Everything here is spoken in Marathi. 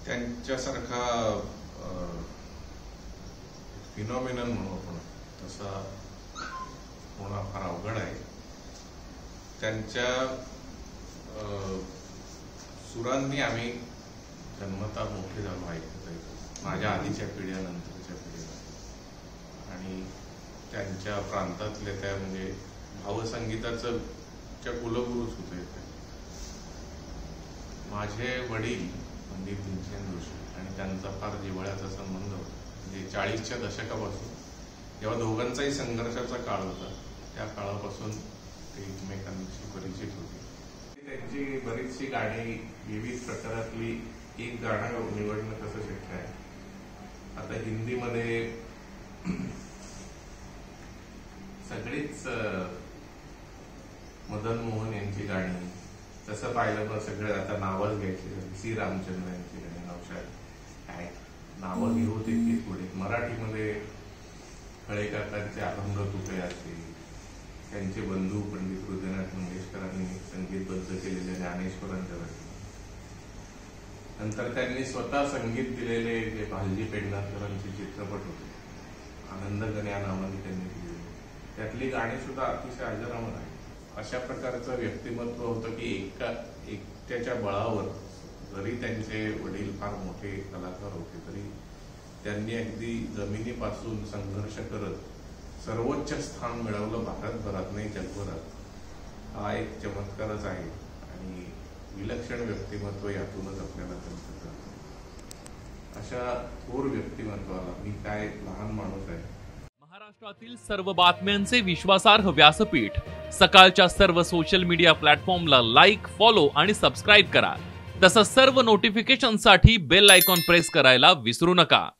त्यांच्यासारखा फिनॉमिनन म्हणू आपण तसा होणं फार अवघड आहे. त्यांच्या सुरांनी आम्ही जन्मता मोठे झालो ऐकत माझ्या आधीच्या पिढ्या नंतरच्या पिढीला. आणि त्यांच्या प्रांतातले त्या म्हणजे भावसंगीताचं कुलगुरूच होते. माझे वडील पंडित भीमसेन जोशी आणि त्यांचा फार जिव्हाळ्याचा संबंध होता. म्हणजे 40च्या दशकापासून जेव्हा दोघांचाही संघर्षाचा काळ होता त्या काळापासून ते एकमेकांशी परिचित होते. त्यांची बरीचशी गाणी विविध प्रकारातली एक गाणं निवडणं कसं शक्य आहे. आता हिंदीमध्ये सगळीच मदन मोहन यांची गाणी तसं पाहिलं तर सगळे आता नावच घ्यायची. सी रामचंद्र यांची गाणी नौशाद काय नावं घेऊ तितकीच पुढे. मराठीमध्ये खळेकाकांचे अभंग तुटे असते. त्यांचे बंधू पंडित हृदयनाथ मंगेशकरांनी संगीतबद्ध केलेले ज्ञानेश्वरांच्या गाणी. नंतर त्यांनी स्वतः संगीत दिलेले जे भालजी पेडणेकरांचे चित्रपट होते आनंदगण्या नावाने त्यांनी दिलेले त्यातली गाणी सुद्धा अतिशय अजरामर आहे. अशा प्रकारचं व्यक्तिमत्व होतं की एकट्याच्या बळावर जरी त्यांचे वडील फार मोठे कलाकार होते तरी त्यांनी अगदी जमिनीपासून संघर्ष करत सर्वोच्च स्थान मिळवलं भारतभरात नाही जगभरात. हा एक चमत्कारच आहे आणि विलक्षण व्यक्तिमत्व यातूनच आपल्याला त्यांचं कळतं. अशा थोर व्यक्तिमत्वाला मी काय लहान माणूस आहे. महाराष्ट्रातील सर्व बातम्यांचे विश्वासार्ह व्यासपीठ सकाळच्या सर्व सोशल मीडिया प्लॅटफॉर्मला लाईक, फॉलो आणि सबस्क्राईब करा. तसंच सर्व नोटिफिकेशनसाठी बेल आयकॉन प्रेस करायला विसरू नका.